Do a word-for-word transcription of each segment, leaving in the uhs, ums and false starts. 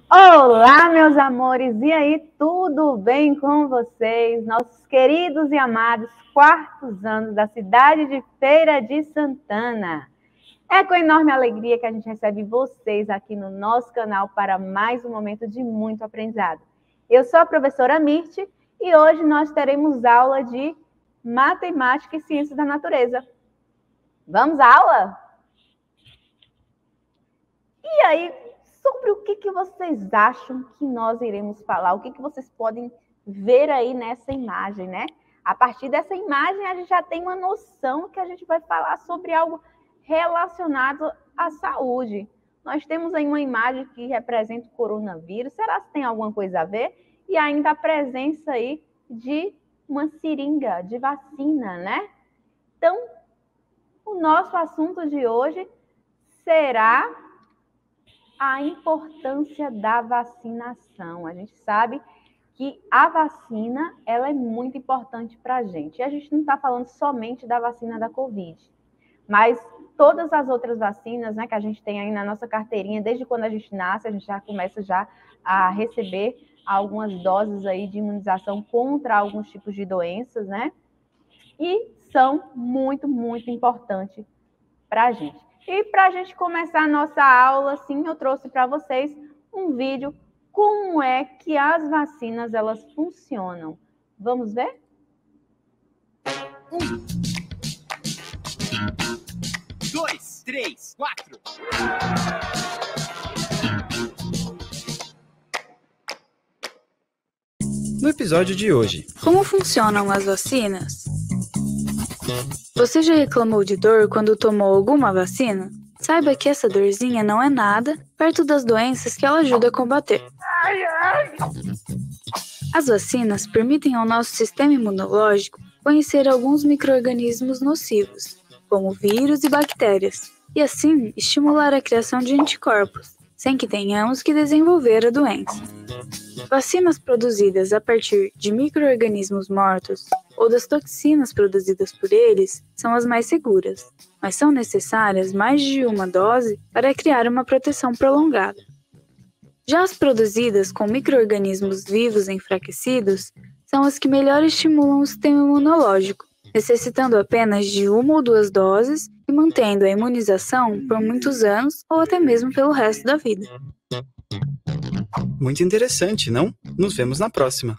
Olá, meus amores! E aí, tudo bem com vocês? Nossos queridos e amados quartos anos da cidade de Feira de Santana. É com enorme alegria que a gente recebe vocês aqui no nosso canal para mais um momento de muito aprendizado. Eu sou a professora Mirte e hoje nós teremos aula de Matemática e Ciências da Natureza. Vamos à aula? E aí, sobre o que, que vocês acham que nós iremos falar? O que, que vocês podem ver aí nessa imagem, né? A partir dessa imagem, a gente já tem uma noção que a gente vai falar sobre algo relacionado à saúde. Nós temos aí uma imagem que representa o coronavírus. Será que tem alguma coisa a ver? E ainda a presença aí de uma seringa de vacina, né? Então, o nosso assunto de hoje será a importância da vacinação. A gente sabe que a vacina ela é muito importante para a gente. E a gente não está falando somente da vacina da Covid, mas todas as outras vacinas, né, que a gente tem aí na nossa carteirinha, desde quando a gente nasce, a gente já começa já a receber algumas doses aí de imunização contra alguns tipos de doenças, né? E são muito, muito importantes para a gente. E para a gente começar a nossa aula, sim, eu trouxe para vocês um vídeo como é que as vacinas elas funcionam. Vamos ver? Um, dois, três, quatro. No episódio de hoje, como funcionam as vacinas? Você já reclamou de dor quando tomou alguma vacina? Saiba que essa dorzinha não é nada perto das doenças que ela ajuda a combater. As vacinas permitem ao nosso sistema imunológico conhecer alguns micro-organismos nocivos, como vírus e bactérias, e assim estimular a criação de anticorpos, sem que tenhamos que desenvolver a doença. Vacinas produzidas a partir de micro-organismos mortos ou das toxinas produzidas por eles são as mais seguras, mas são necessárias mais de uma dose para criar uma proteção prolongada. Já as produzidas com micro-organismos vivos enfraquecidos são as que melhor estimulam o sistema imunológico, necessitando apenas de uma ou duas doses e mantendo a imunização por muitos anos ou até mesmo pelo resto da vida. Muito interessante, não? Nos vemos na próxima.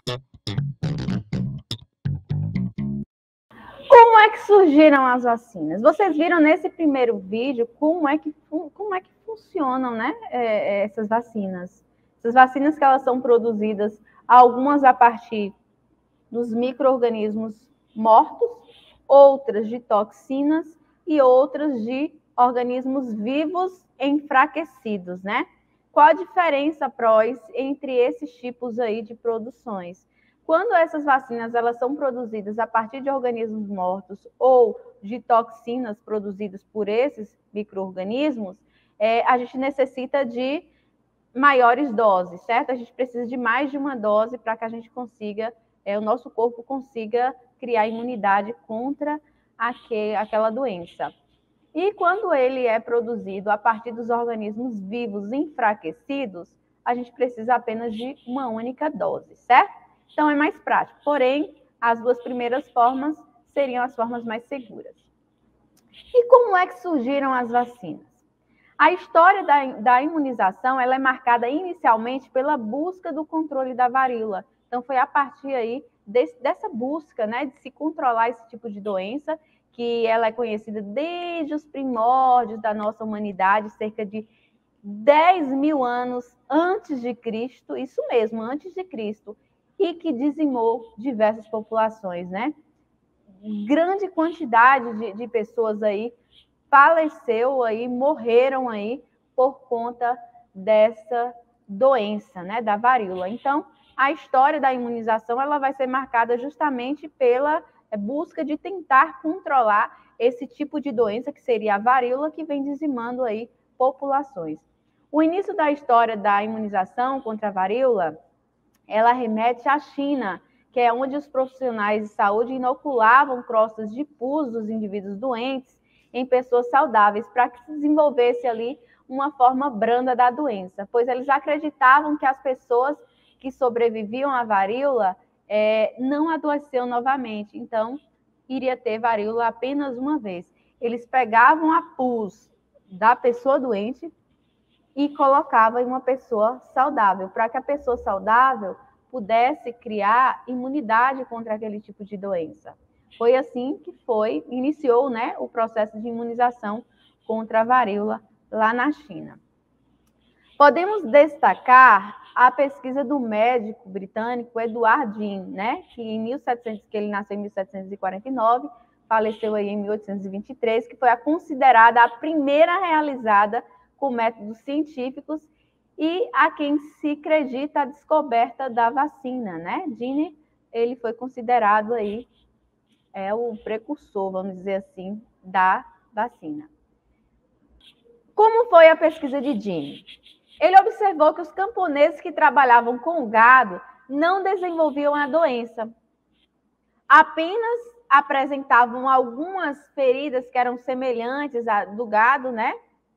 Como é que surgiram as vacinas? Vocês viram nesse primeiro vídeo como é que, como é que funcionam, né, essas vacinas. Essas vacinas que elas são produzidas, algumas a partir dos micro-organismos mortos, outras de toxinas e outras de organismos vivos enfraquecidos, né? Qual a diferença, Prós, entre esses tipos aí de produções? Quando essas vacinas elas são produzidas a partir de organismos mortos ou de toxinas produzidas por esses micro-organismos, é, a gente necessita de maiores doses, certo? A gente precisa de mais de uma dose para que a gente consiga, é, o nosso corpo consiga criar imunidade contra aquele, aquela doença. E quando ele é produzido a partir dos organismos vivos enfraquecidos, a gente precisa apenas de uma única dose, certo? Então é mais prático. Porém, as duas primeiras formas seriam as formas mais seguras. E como é que surgiram as vacinas? A história da, da imunização ela é marcada inicialmente pela busca do controle da varíola. Então foi a partir aí desse, dessa busca, né, de se controlar esse tipo de doença, que ela é conhecida desde os primórdios da nossa humanidade, cerca de dez mil anos antes de Cristo, isso mesmo, antes de Cristo, e que dizimou diversas populações, né? Grande quantidade de, de pessoas aí faleceu aí, morreram aí por conta dessa doença, né, da varíola. Então, a história da imunização ela vai ser marcada justamente pela busca de tentar controlar esse tipo de doença, que seria a varíola, que vem dizimando aí populações. O início da história da imunização contra a varíola, ela remete à China, que é onde os profissionais de saúde inoculavam crostas de pus dos indivíduos doentes, em pessoas saudáveis, para que se desenvolvesse ali uma forma branda da doença, pois eles acreditavam que as pessoas que sobreviviam à varíola é, não adoeciam novamente, então iria ter varíola apenas uma vez. Eles pegavam a pus da pessoa doente e colocavam em uma pessoa saudável, para que a pessoa saudável pudesse criar imunidade contra aquele tipo de doença. Foi assim que foi, iniciou, né, o processo de imunização contra a varíola lá na China. Podemos destacar a pesquisa do médico britânico Edward Jenner, né, que em mil e setecentos, que ele nasceu em mil setecentos e quarenta e nove, faleceu aí em mil oitocentos e vinte e três, que foi a considerada a primeira realizada com métodos científicos e a quem se acredita a descoberta da vacina, né? Jenner, ele foi considerado aí é o precursor, vamos dizer assim, da vacina. Como foi a pesquisa de Jenner? Ele observou que os camponeses que trabalhavam com o gado não desenvolviam a doença. Apenas apresentavam algumas feridas que eram semelhantes à do gado, né?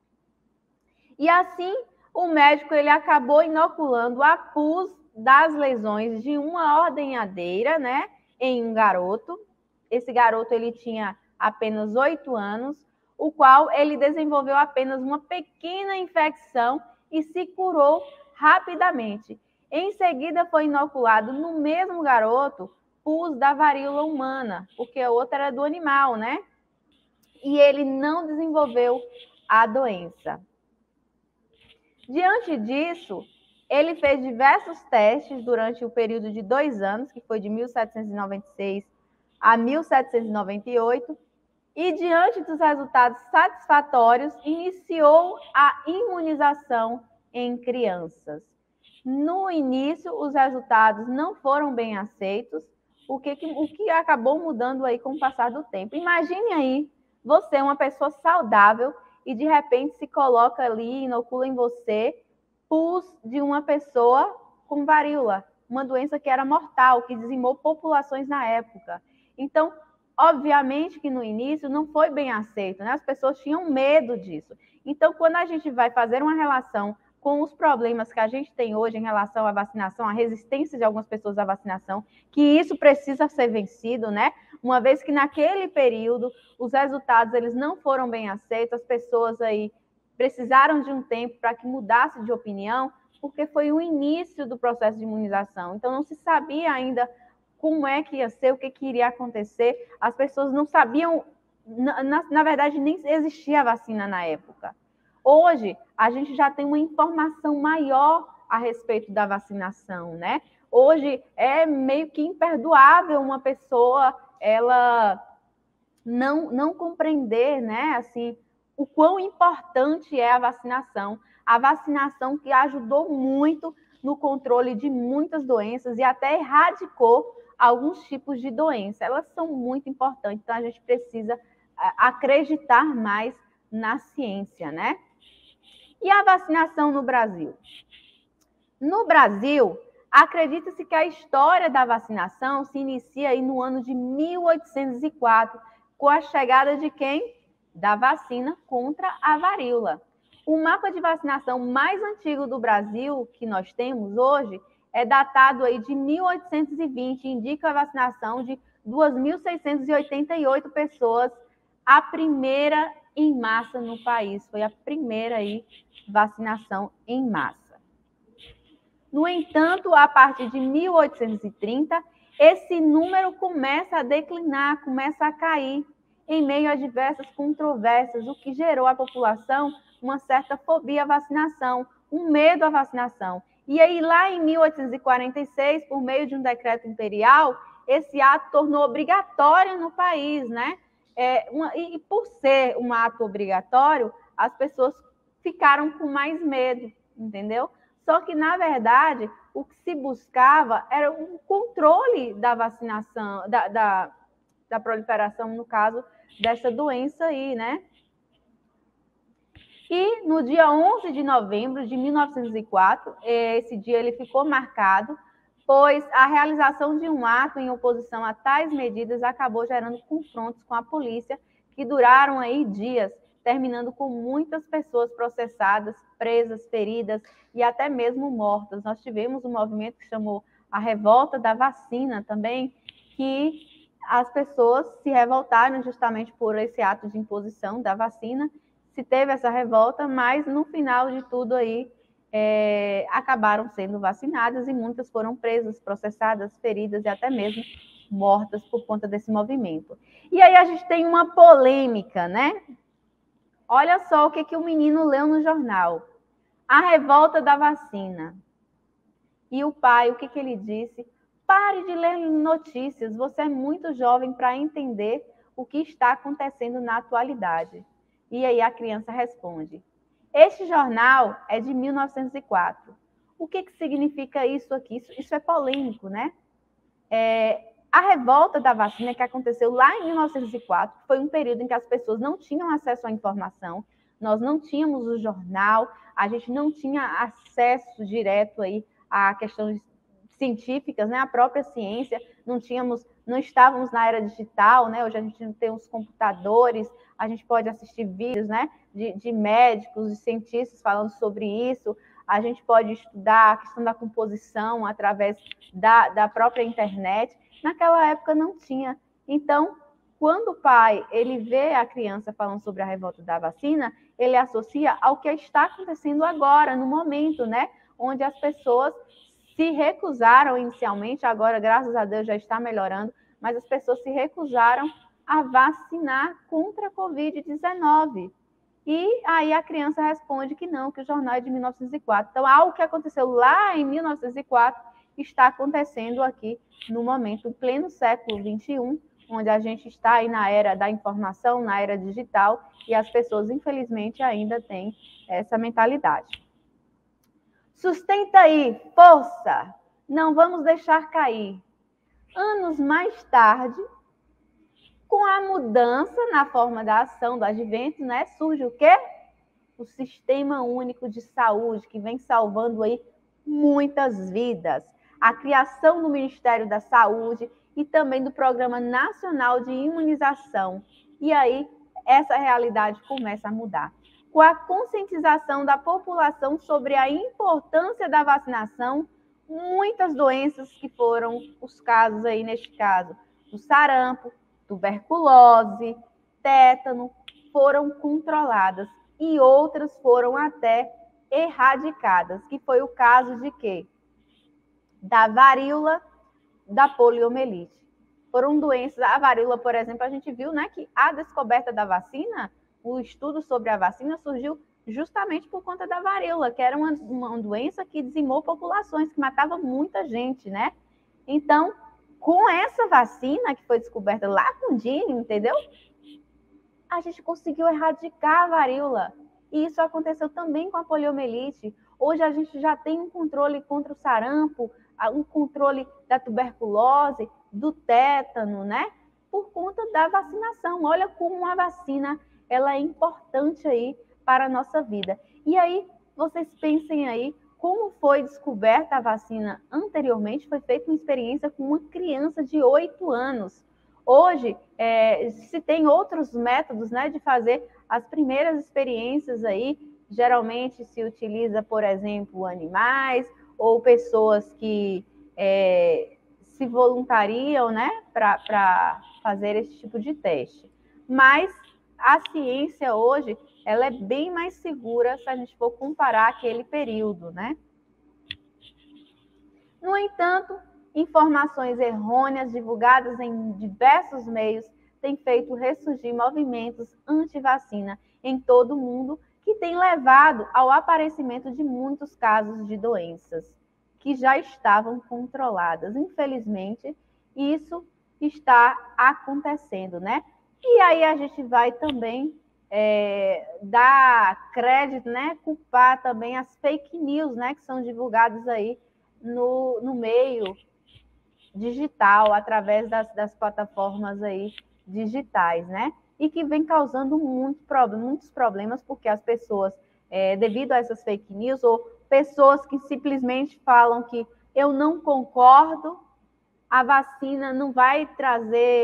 E assim, o médico ele acabou inoculando a pus das lesões de uma ordenhadeira, né, em um garoto. Esse garoto ele tinha apenas oito anos, o qual ele desenvolveu apenas uma pequena infecção e se curou rapidamente. Em seguida, foi inoculado no mesmo garoto pus da varíola humana, porque a outra era do animal, né? E ele não desenvolveu a doença. Diante disso, ele fez diversos testes durante o período de dois anos, que foi de mil setecentos e noventa e seis a mil setecentos e noventa e oito, e diante dos resultados satisfatórios, iniciou a imunização em crianças. No início, os resultados não foram bem aceitos, o que, o que acabou mudando aí com o passar do tempo. Imagine aí, você é uma pessoa saudável e de repente se coloca ali, inocula em você pus de uma pessoa com varíola, uma doença que era mortal, que dizimou populações na época. Então, obviamente que no início não foi bem aceito, né? As pessoas tinham medo disso. Então, quando a gente vai fazer uma relação com os problemas que a gente tem hoje em relação à vacinação, a resistência de algumas pessoas à vacinação, que isso precisa ser vencido, né? Uma vez que naquele período os resultados eles não foram bem aceitos, as pessoas aí precisaram de um tempo para que mudasse de opinião, porque foi o início do processo de imunização. Então, não se sabia ainda como é que ia ser, o que, que iria acontecer. As pessoas não sabiam, na, na verdade, nem existia a vacina na época. Hoje, a gente já tem uma informação maior a respeito da vacinação, né? Hoje, é meio que imperdoável uma pessoa, ela não, não compreender, né, assim, o quão importante é a vacinação. A vacinação que ajudou muito no controle de muitas doenças e até erradicou alguns tipos de doença. Elas são muito importantes, então a gente precisa acreditar mais na ciência, né? E a vacinação no Brasil? No Brasil, acredita-se que a história da vacinação se inicia aí no ano de mil oitocentos e quatro, com a chegada de quem? Da vacina contra a varíola. O mapa de vacinação mais antigo do Brasil que nós temos hoje é datado aí de mil oitocentos e vinte, indica a vacinação de duas mil seiscentas e oitenta e oito pessoas, a primeira em massa no país, foi a primeira aí vacinação em massa. No entanto, a partir de mil oitocentos e trinta, esse número começa a declinar, começa a cair, em meio a diversas controvérsias, o que gerou à população uma certa fobia à vacinação, um medo à vacinação. E aí, lá em mil oitocentos e quarenta e seis, por meio de um decreto imperial, esse ato tornou obrigatório no país, né? É, uma, e por ser um ato obrigatório, as pessoas ficaram com mais medo, entendeu? Só que, na verdade, o que se buscava era o controle da vacinação, da, da, da proliferação, no caso, dessa doença aí, né? E no dia onze de novembro de mil novecentos e quatro, esse dia ele ficou marcado, pois a realização de um ato em oposição a tais medidas acabou gerando confrontos com a polícia, que duraram aí dias, terminando com muitas pessoas processadas, presas, feridas e até mesmo mortas. Nós tivemos um movimento que chamou a Revolta da Vacina também, que as pessoas se revoltaram justamente por esse ato de imposição da vacina. Se teve essa revolta, mas no final de tudo aí, é, acabaram sendo vacinadas e muitas foram presas, processadas, feridas e até mesmo mortas por conta desse movimento. E aí a gente tem uma polêmica, né? Olha só o que, que o menino leu no jornal. A revolta da vacina. E o pai, o que, que ele disse? Pare de ler notícias, você é muito jovem para entender o que está acontecendo na atualidade. E aí a criança responde, este jornal é de mil novecentos e quatro. O que, que significa isso aqui? Isso, isso é polêmico, né? É, a revolta da vacina que aconteceu lá em mil novecentos e quatro foi um período em que as pessoas não tinham acesso à informação, nós não tínhamos o jornal, a gente não tinha acesso direto aí a questões científicas, né? A própria ciência, não tínhamos, não estávamos na era digital, né? Hoje a gente tem os computadores, a gente pode assistir vídeos, né? De, de médicos, de cientistas falando sobre isso, a gente pode estudar a questão da composição através da, da própria internet. Naquela época não tinha. Então, quando o pai ele vê a criança falando sobre a revolta da vacina, ele associa ao que está acontecendo agora, no momento, né? Onde as pessoas se recusaram inicialmente, agora, graças a Deus, já está melhorando, mas as pessoas se recusaram a vacinar contra a covid dezenove. E aí a criança responde que não, que o jornal é de mil novecentos e quatro. Então, algo que aconteceu lá em mil novecentos e quatro está acontecendo aqui no momento, em pleno século vinte e um, onde a gente está aí na era da informação, na era digital, e as pessoas, infelizmente, ainda têm essa mentalidade. Sustenta aí, força! Não vamos deixar cair. Anos mais tarde, com a mudança na forma da ação do advento, né, surge o quê? O Sistema Único de Saúde, que vem salvando aí muitas vidas. A criação do Ministério da Saúde e também do Programa Nacional de Imunização. E aí, essa realidade começa a mudar. Com a conscientização da população sobre a importância da vacinação, muitas doenças que foram os casos aí, neste caso, do sarampo, tuberculose, tétano, foram controladas e outras foram até erradicadas, que foi o caso de quê? Da varíola, da poliomielite. Foram doenças, a varíola, por exemplo, a gente viu, né, que a descoberta da vacina, o estudo sobre a vacina surgiu justamente por conta da varíola, que era uma, uma doença que dizimou populações, que matava muita gente, né? Então, com essa vacina que foi descoberta lá com o Dini, entendeu? A gente conseguiu erradicar a varíola. E isso aconteceu também com a poliomielite. Hoje a gente já tem um controle contra o sarampo, um controle da tuberculose, do tétano, né? Por conta da vacinação. Olha como a vacina ela é importante aí para a nossa vida. E aí, vocês pensem aí, como foi descoberta a vacina anteriormente, foi feita uma experiência com uma criança de oito anos. Hoje, é, se tem outros métodos, né, de fazer as primeiras experiências aí, geralmente se utiliza, por exemplo, animais ou pessoas que é, se voluntariam, né, para fazer esse tipo de teste. Mas a ciência hoje, ela é bem mais segura se a gente for comparar aquele período, né? No entanto, informações errôneas divulgadas em diversos meios têm feito ressurgir movimentos anti-vacina em todo o mundo, que têm levado ao aparecimento de muitos casos de doenças que já estavam controladas. Infelizmente, isso está acontecendo, né? E aí a gente vai também é, dar crédito, né? Culpar também as fake news, né? Que são divulgadas aí no, no meio digital, através das, das plataformas aí digitais, né? E que vem causando muito problem, muitos problemas, porque as pessoas, é, devido a essas fake news, ou pessoas que simplesmente falam que eu não concordo, a vacina não vai trazer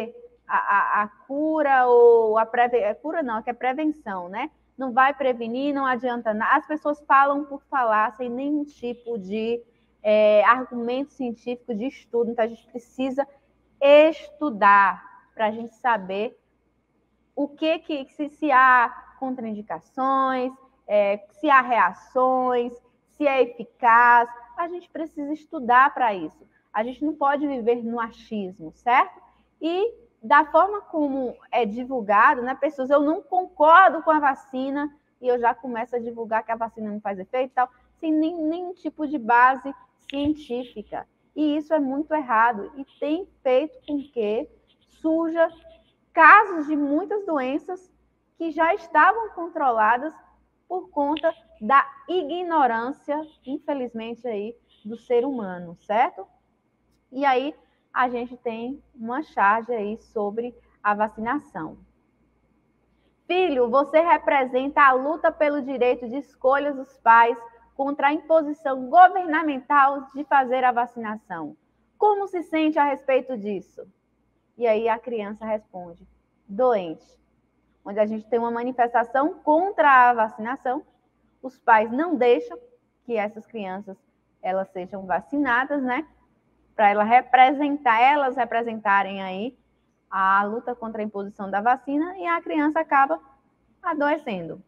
a, a, a cura ou a prevenção, cura não, que é prevenção, né? Não vai prevenir, não adianta nada. As pessoas falam por falar, sem nenhum tipo de é, argumento científico, de estudo. Então, a gente precisa estudar para a gente saber o que, que se, se há contraindicações, é, se há reações, se é eficaz. A gente precisa estudar para isso. A gente não pode viver no achismo, certo? E da forma como é divulgado, né, pessoas, eu não concordo com a vacina e eu já começo a divulgar que a vacina não faz efeito e tal, sem nem, nenhum tipo de base científica. E isso é muito errado e tem feito com que surja casos de muitas doenças que já estavam controladas por conta da ignorância, infelizmente, aí, do ser humano, certo? E aí a gente tem uma charge aí sobre a vacinação. Filho, você representa a luta pelo direito de escolha dos pais contra a imposição governamental de fazer a vacinação. Como se sente a respeito disso? E aí a criança responde, doente. Onde a gente tem uma manifestação contra a vacinação, os pais não deixam que essas crianças elas sejam vacinadas, né? Para ela representar, elas representarem aí a luta contra a imposição da vacina e a criança acaba adoecendo.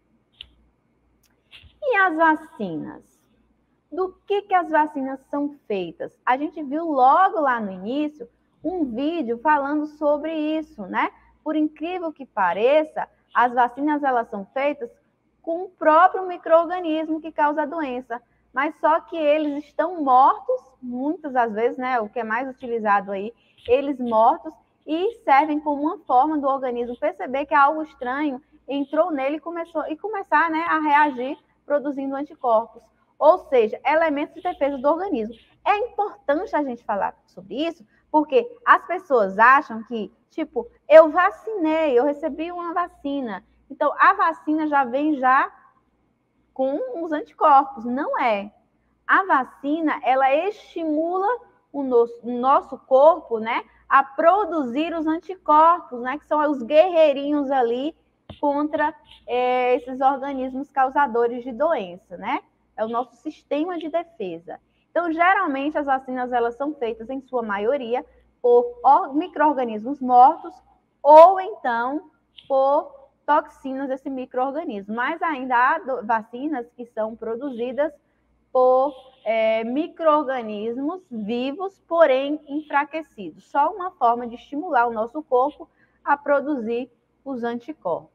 E as vacinas? Do que, que as vacinas são feitas? A gente viu logo lá no início um vídeo falando sobre isso, né? Por incrível que pareça, as vacinas elas são feitas com o próprio micro-organismo que causa a doença, mas só que eles estão mortos, muitas das vezes, né? O que é mais utilizado aí, eles mortos, e servem como uma forma do organismo perceber que algo estranho entrou nele e, começou, e começar, né, a reagir produzindo anticorpos. Ou seja, elementos de defesa do organismo. É importante a gente falar sobre isso, porque as pessoas acham que, tipo, eu vacinei, eu recebi uma vacina. Então, a vacina já vem já com os anticorpos. Não é. A vacina, ela estimula o nosso, o nosso corpo, né, a produzir os anticorpos, né, que são os guerreirinhos ali contra é, esses organismos causadores de doença, né? É o nosso sistema de defesa. Então, geralmente, as vacinas elas são feitas, em sua maioria, por micro-organismos mortos ou, então, por toxinas desse micro-organismo. Mas ainda há vacinas que são produzidas por é, micro-organismos vivos, porém enfraquecidos. Só uma forma de estimular o nosso corpo a produzir os anticorpos.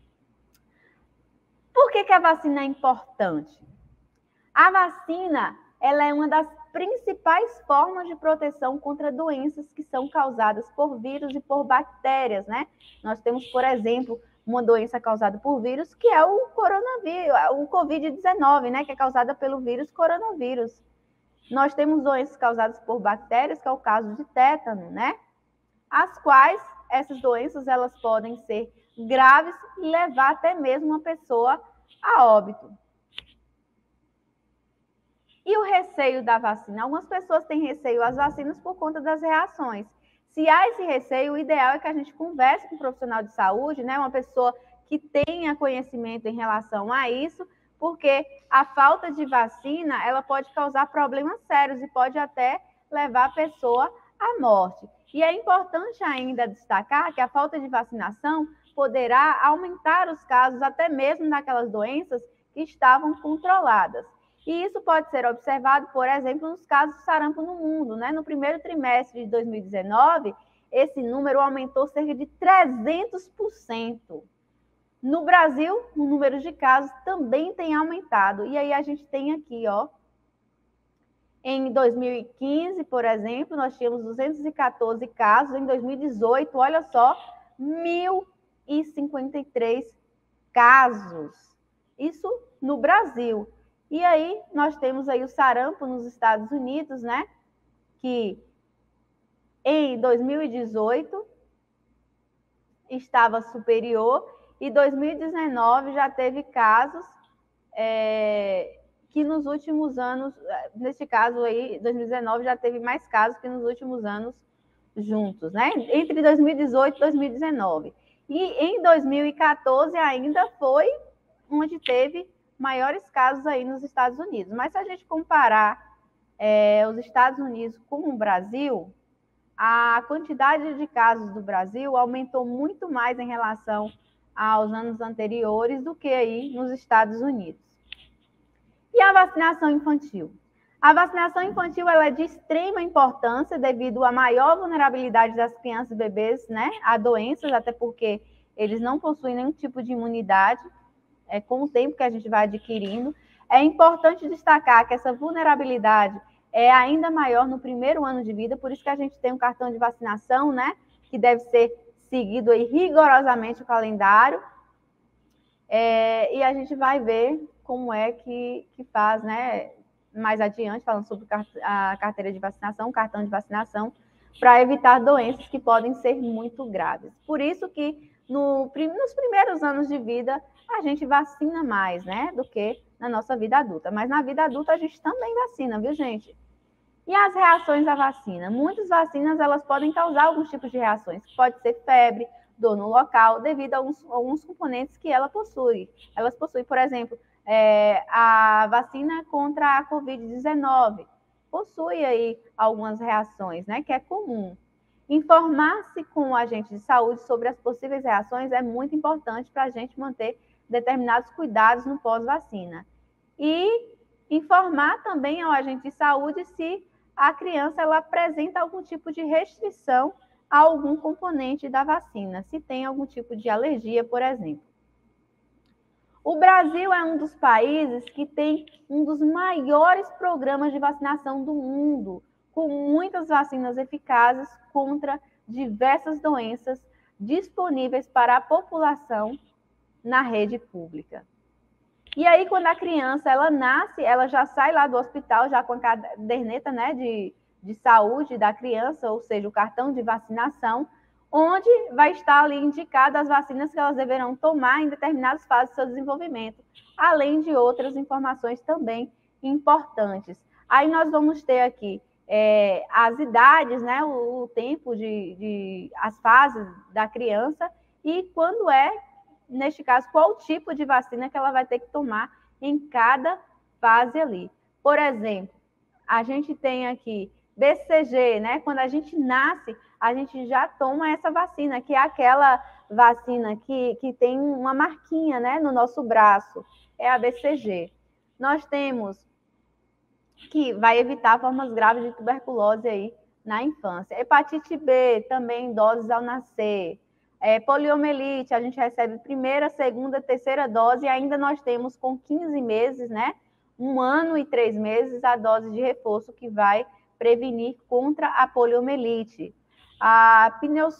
Por que que a vacina é importante? A vacina, ela é uma das principais formas de proteção contra doenças que são causadas por vírus e por bactérias, né? Nós temos, por exemplo, uma doença causada por vírus, que é o coronavírus, o covid dezenove, né? Que é causada pelo vírus coronavírus. Nós temos doenças causadas por bactérias, que é o caso de tétano, né? As quais, essas doenças, elas podem ser graves e levar até mesmo uma pessoa a óbito. E o receio da vacina? Algumas pessoas têm receio às vacinas por conta das reações. Se há esse receio, o ideal é que a gente converse com um profissional de saúde, né? Uma pessoa que tenha conhecimento em relação a isso, porque a falta de vacina, ela pode causar problemas sérios e pode até levar a pessoa à morte. E é importante ainda destacar que a falta de vacinação poderá aumentar os casos até mesmo daquelas doenças que estavam controladas. E isso pode ser observado, por exemplo, nos casos de sarampo no mundo, né? No primeiro trimestre de dois mil e dezenove, esse número aumentou cerca de trezentos por cento. No Brasil, o número de casos também tem aumentado. E aí a gente tem aqui, ó, em dois mil e quinze, por exemplo, nós tínhamos duzentos e quatorze casos. Em dois mil e dezoito, olha só, mil e cinquenta e três casos. Isso no Brasil. E aí, nós temos aí o sarampo nos Estados Unidos, né? Que em dois mil e dezoito estava superior e dois mil e dezenove já teve casos é, que nos últimos anos, neste caso aí, dois mil e dezenove já teve mais casos que nos últimos anos juntos, né? Entre dois mil e dezoito e dois mil e dezenove. E em dois mil e quatorze ainda foi onde teve maiores casos aí nos Estados Unidos. Mas se a gente comparar é, os Estados Unidos com o Brasil, a quantidade de casos do Brasil aumentou muito mais em relação aos anos anteriores do que aí nos Estados Unidos. E a vacinação infantil? A vacinação infantil ela é de extrema importância devido à maior vulnerabilidade das crianças e bebês, né, a doenças, até porque eles não possuem nenhum tipo de imunidade, é, com o tempo que a gente vai adquirindo. É importante destacar que essa vulnerabilidade é ainda maior no primeiro ano de vida, por isso que a gente tem um cartão de vacinação, né, que deve ser seguido aí rigorosamente o calendário, é, e a gente vai ver como é que, que faz, né, mais adiante, falando sobre a carteira de vacinação, o cartão de vacinação, para evitar doenças que podem ser muito graves. Por isso que no, nos primeiros anos de vida a gente vacina mais, né, do que na nossa vida adulta. Mas na vida adulta a gente também vacina, viu, gente? E as reações à vacina? Muitas vacinas elas podem causar alguns tipos de reações. Pode ser febre, dor no local, devido a alguns, alguns componentes que ela possui. Elas possuem, por exemplo, é, a vacina contra a covid dezenove. Possui aí algumas reações, né, que é comum. Informar-se com o agente de saúde sobre as possíveis reações é muito importante para a gente manter determinados cuidados no pós-vacina. E informar também ao agente de saúde se a criança ela apresenta algum tipo de restrição a algum componente da vacina, se tem algum tipo de alergia, por exemplo. O Brasil é um dos países que tem um dos maiores programas de vacinação do mundo, com muitas vacinas eficazes contra diversas doenças disponíveis para a população na rede pública. E aí, quando a criança ela nasce, ela já sai lá do hospital já com a caderneta, né, de, de saúde da criança, ou seja, o cartão de vacinação, onde vai estar ali indicadas as vacinas que elas deverão tomar em determinadas fases do seu desenvolvimento, além de outras informações também importantes. Aí nós vamos ter aqui é, as idades, né, o, o tempo de, de as fases da criança e quando é, neste caso, qual tipo de vacina que ela vai ter que tomar em cada fase ali. Por exemplo, a gente tem aqui B C G, né? Quando a gente nasce, a gente já toma essa vacina, que é aquela vacina que, que tem uma marquinha, né, no nosso braço, é a B C G. Nós temos que vai evitar formas graves de tuberculose aí na infância. Hepatite B, também doses ao nascer. É, poliomielite, a gente recebe primeira, segunda, terceira dose, e ainda nós temos com quinze meses, né, um ano e três meses, a dose de reforço que vai prevenir contra a poliomielite. A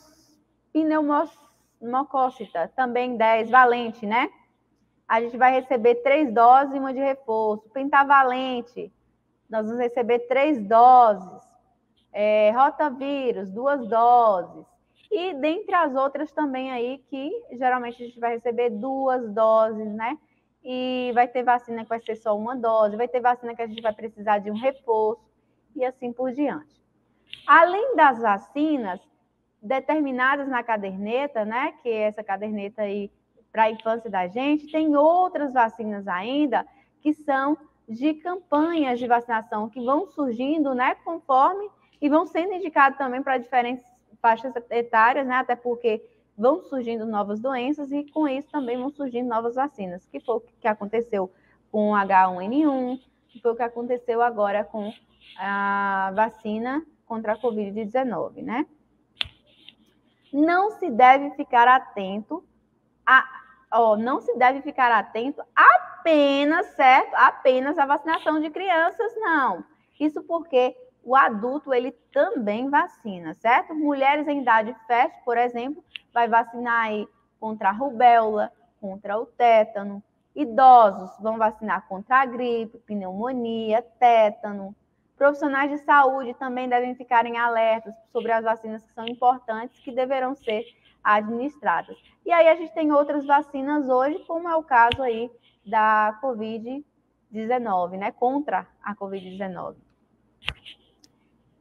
pneumocócita, também dez, valente, né? A gente vai receber três doses e uma de reforço. Pentavalente, nós vamos receber três doses. É, rotavírus, duas doses. E dentre as outras também aí, que geralmente a gente vai receber duas doses, né? E vai ter vacina que vai ser só uma dose, vai ter vacina que a gente vai precisar de um reforço, e assim por diante. Além das vacinas determinadas na caderneta, né? Que é essa caderneta aí para a infância da gente, tem outras vacinas ainda que são de campanhas de vacinação que vão surgindo, né? Conforme e vão sendo indicados também para diferentes faixas etárias, né? Até porque vão surgindo novas doenças e com isso também vão surgindo novas vacinas, que foi o que aconteceu com o H um N um, que foi o que aconteceu agora com a vacina contra a covid dezenove, né? Não se deve ficar atento a, ó, não se deve ficar atento apenas, certo? Apenas a vacinação de crianças, não. Isso porque o adulto, ele também vacina, certo? Mulheres em idade fértil, por exemplo, vai vacinar aí contra a rubéola, contra o tétano. Idosos vão vacinar contra a gripe, pneumonia, tétano. Profissionais de saúde também devem ficar em alertas sobre as vacinas que são importantes, que deverão ser administradas. E aí a gente tem outras vacinas hoje, como é o caso aí da covid dezenove, né? Contra a covid dezenove.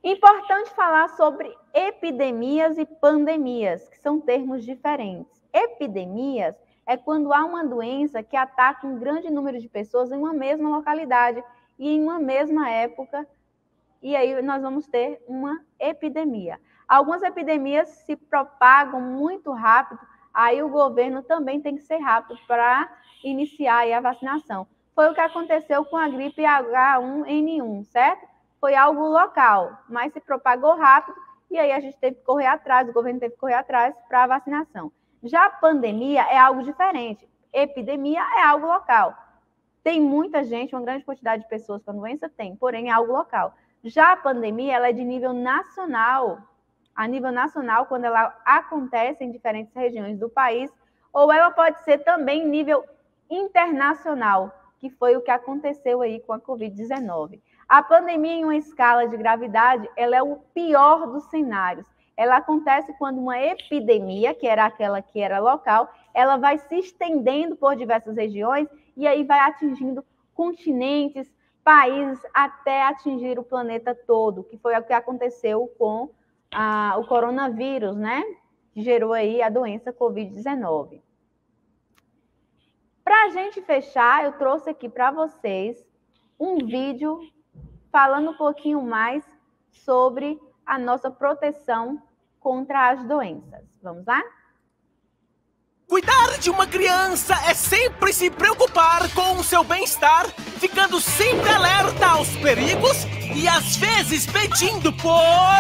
Importante falar sobre epidemias e pandemias, que são termos diferentes. Epidemias é quando há uma doença que ataca um grande número de pessoas em uma mesma localidade e em uma mesma época, e aí nós vamos ter uma epidemia. Algumas epidemias se propagam muito rápido, aí o governo também tem que ser rápido para iniciar aí a vacinação. Foi o que aconteceu com a gripe H um N um, certo? Foi algo local, mas se propagou rápido e aí a gente teve que correr atrás, o governo teve que correr atrás para a vacinação. Já a pandemia é algo diferente. Epidemia é algo local. Tem muita gente, uma grande quantidade de pessoas com a doença? Tem, porém é algo local. Já a pandemia, ela é de nível nacional. A nível nacional, quando ela acontece em diferentes regiões do país, ou ela pode ser também em nível internacional, que foi o que aconteceu aí com a covid dezenove. A pandemia em uma escala de gravidade, ela é o pior dos cenários. Ela acontece quando uma epidemia, que era aquela que era local, ela vai se estendendo por diversas regiões e aí vai atingindo continentes, países, até atingir o planeta todo, que foi o que aconteceu com ah, o coronavírus, né? Que gerou aí a doença covid dezenove. Para a gente fechar, eu trouxe aqui para vocês um vídeo falando um pouquinho mais sobre a nossa proteção contra as doenças. Vamos lá? Cuidar de uma criança é sempre se preocupar com o seu bem-estar, ficando sempre alerta aos perigos e às vezes pedindo por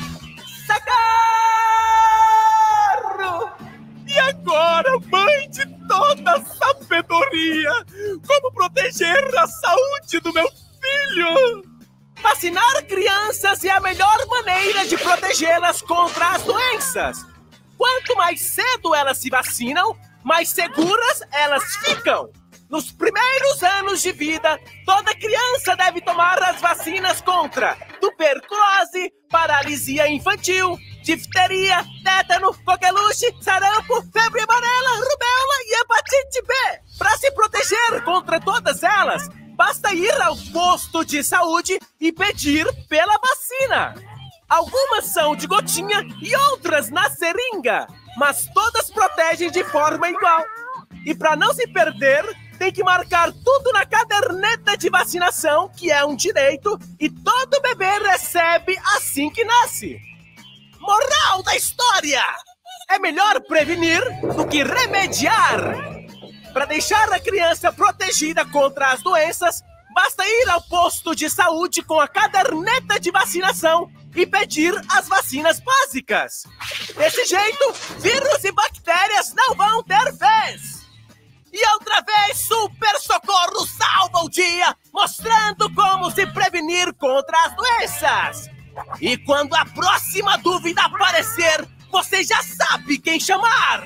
socorro. E agora, mãe de toda sabedoria, como proteger a saúde do meu filho? Vacinar crianças é a melhor maneira de protegê-las contra as doenças. Quanto mais cedo elas se vacinam, mais seguras elas ficam. Nos primeiros anos de vida, toda criança deve tomar as vacinas contra tuberculose, paralisia infantil, difteria, tétano, coqueluche, sarampo, febre amarela, rubéola e hepatite B. Para se proteger contra todas elas, basta ir ao posto de saúde e pedir pela vacina. Algumas são de gotinha e outras na seringa, mas todas protegem de forma igual. E para não se perder, tem que marcar tudo na caderneta de vacinação, que é um direito, e todo bebê recebe assim que nasce. Moral da história! É melhor prevenir do que remediar. Para deixar a criança protegida contra as doenças, basta ir ao posto de saúde com a caderneta de vacinação e pedir as vacinas básicas. Desse jeito, vírus e bactérias não vão ter vez. E outra vez, Super Socorro salva o dia, mostrando como se prevenir contra as doenças. E quando a próxima dúvida aparecer, você já sabe quem chamar.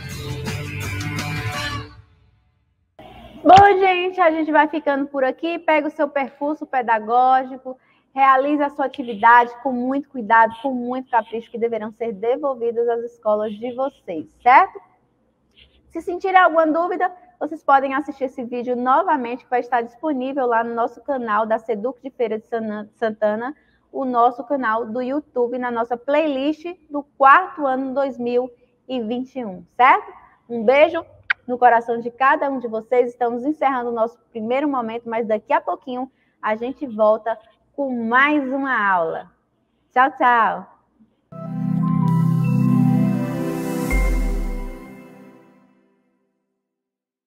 Bom, gente, a gente vai ficando por aqui. Pega o seu percurso pedagógico, realize a sua atividade com muito cuidado, com muito capricho, que deverão ser devolvidas às escolas de vocês, certo? Se sentirem alguma dúvida, vocês podem assistir esse vídeo novamente, que vai estar disponível lá no nosso canal da Seduc de Feira de Santana, o nosso canal do YouTube, na nossa playlist do quarto ano dois mil e vinte e um, certo? Um beijo no coração de cada um de vocês. Estamos encerrando o nosso primeiro momento, mas daqui a pouquinho a gente volta com mais uma aula. Tchau, tchau!